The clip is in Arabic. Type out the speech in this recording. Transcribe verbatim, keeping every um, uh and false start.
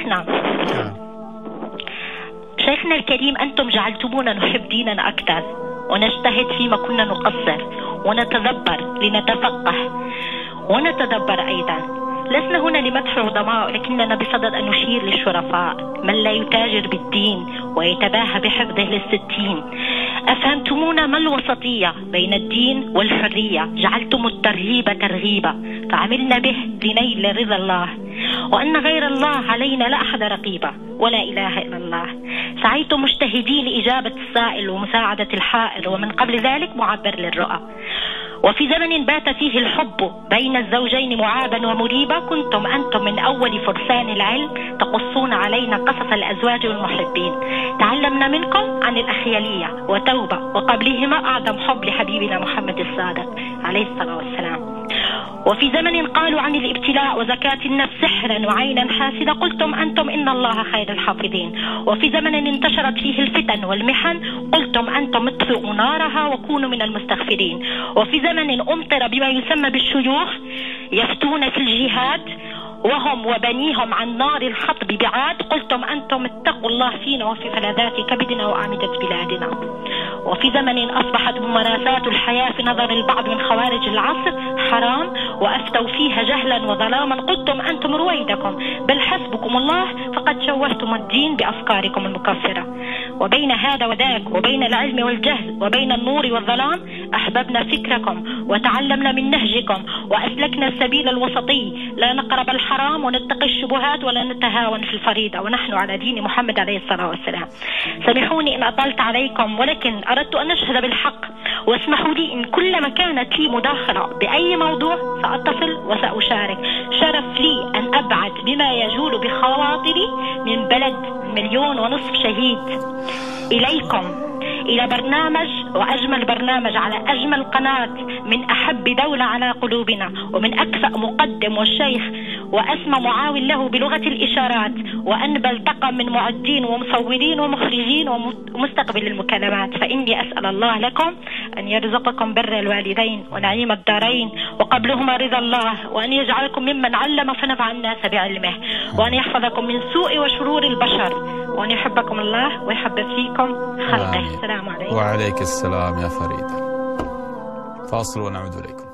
شيخنا شيخنا الكريم، أنتم جعلتمونا نحب ديننا أكثر ونجتهد فيما كنا نقصر ونتدبر لنتفقه ونتدبر أيضا. لسنا هنا لمدح العظماء، لكننا بصدد أن نشير للشرفاء من لا يتاجر بالدين ويتباهى بحفظه للستين. أفهمتمونا ما الوسطية بين الدين والحرية، جعلتم الترهيب ترغيبا فعملنا به لنيل رضا الله، وأن غير الله علينا لا أحد رقيبا ولا إله إلا الله. سعيتم مجتهدين لإجابة السائل ومساعدة الحائر، ومن قبل ذلك معبر للرؤى. وفي زمن بات فيه الحب بين الزوجين معابا ومريبا، كنتم أنتم من أول فرسان العلم تقصون علينا قصص الأزواج والمحبين. تعلمنا منكم عن الأخيالية وتوبة، وقبلهما أعظم حب لحبيبنا محمد الصادق عليه الصلاة والسلام. وفي زمن قالوا عن الابتلاء وزكاة النفس سحرا وعينا حاسدة، قلتم أنتم إن الله خير الحافظين. وفي زمن انتشرت فيه الفتن والمحن، قلتم أنتم اطفئوا نارها وكونوا من المستغفرين. وفي زمن أمطر بما يسمى بالشيوخ يفتون في الجهاد وهم وبنيهم عن نار الخطب بعاد، قلتم أنتم اتقوا الله فينا وفي فلذات كبدنا وأعمدة بلادنا. وفي زمن أصبحت ممارسات الحياة في نظر البعض من خوارج العصر حرام وأفتوا فيها جهلا وظلاما، قلتم أنتم رويدكم بل حسبكم الله فقد شوهتم الدين بأفكاركم المكفرة. وبين هذا وذاك وبين العلم والجهل وبين النور والظلام أحببنا فكركم وتعلمنا من نهجكم وأسلكنا السبيل الوسطي، لا نقرب الحرام ونتقي الشبهات ولا نتهاون في الفريضة، ونحن على دين محمد عليه الصلاة والسلام. سامحوني إن أطلت عليكم، ولكن أردت أن أشهد بالحق، واسمحوا لي إن كلما كانت لي مداخلة بأي موضوع سأتصل وسأشارك. شرف لي أن أبعد بما يجول بخواطري من بلد مليون ونصف شهيد إليكم، إلى برنامج وأجمل برنامج على أجمل قناة من أحب دولة على قلوبنا، ومن أكفأ مقدم والشيخ وأسمى معاون له بلغة الإشارات، وأنبل طاقم من معدين ومصورين ومخرجين ومستقبل المكالمات. فإني أسأل الله لكم أن يرزقكم بر الوالدين ونعيم الدارين وقبلهما رضا الله، وأن يجعلكم ممن علم فنفع الناس بعلمه، وأن يحفظكم من سوء وشرور البشر، وأن يحبكم الله ويحبب فيكم خلقه. السلام عليكم. وعليك السلام يا فريدة. فاصل ونعود إليكم.